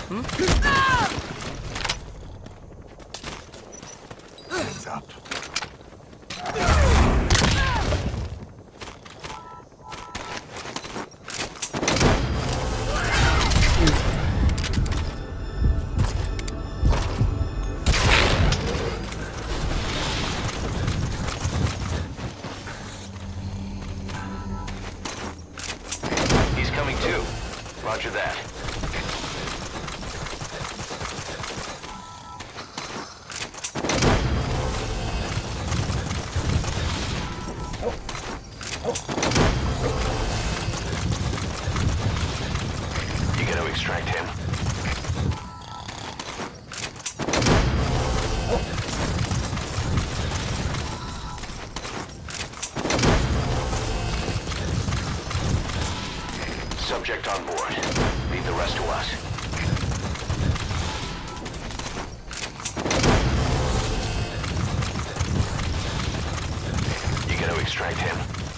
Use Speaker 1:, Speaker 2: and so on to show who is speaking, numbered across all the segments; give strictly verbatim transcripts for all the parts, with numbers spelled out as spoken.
Speaker 1: Hands up.
Speaker 2: He's coming too. Roger that. You gotta extract him. Subject on board. Leave the rest to us. You gotta extract him.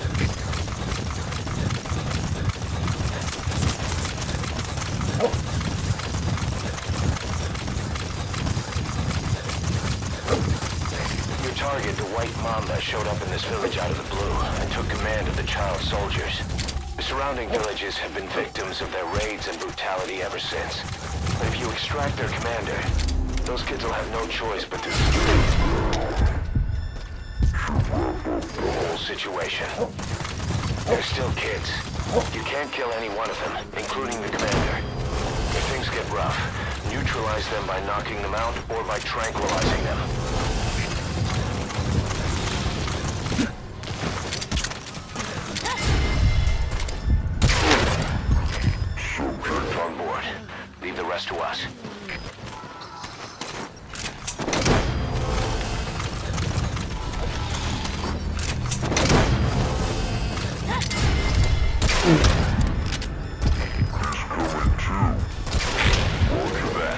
Speaker 2: Your target, the White Mamba, showed up in this village out of the blue and took command of the child soldiers. The surrounding villages have been victims of their raids and brutality ever since. But if you extract their commander, those kids will have no choice but to destroy the whole situation. They're still kids. You can't kill any one of them, including the commander. If things get rough, neutralize them by knocking them out or by tranquilizing them. On board. Leave the rest to us. Roger that.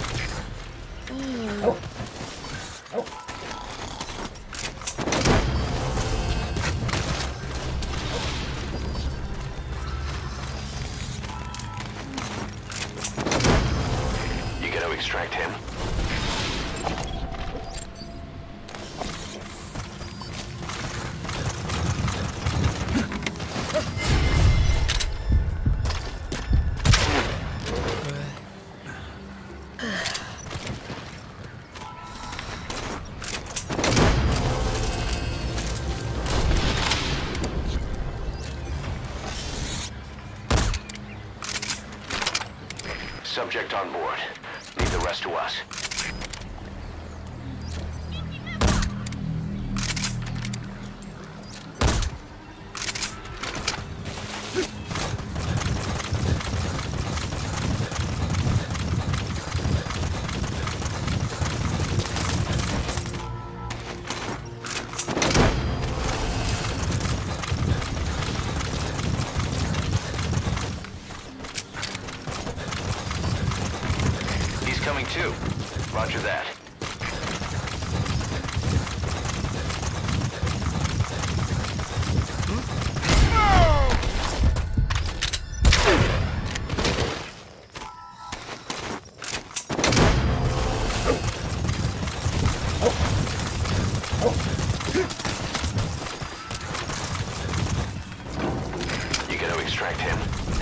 Speaker 2: You gotta extract him. Subject on board. Leave the rest to us. Coming too. Roger that. You gotta extract him.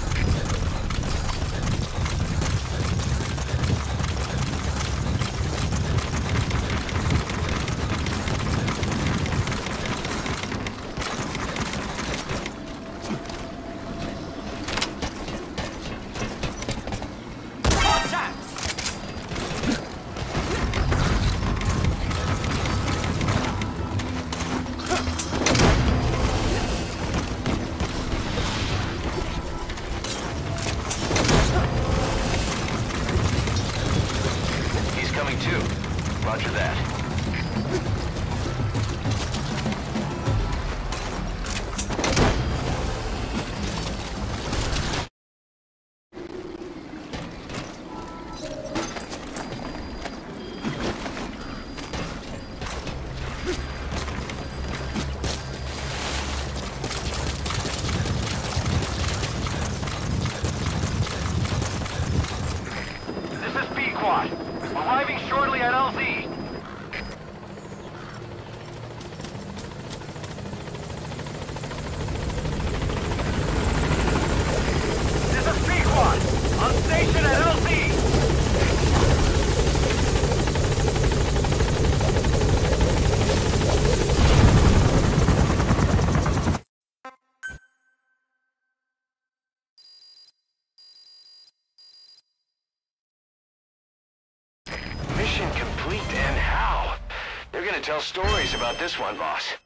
Speaker 2: Coming too. Roger that. tell stories about this one, boss.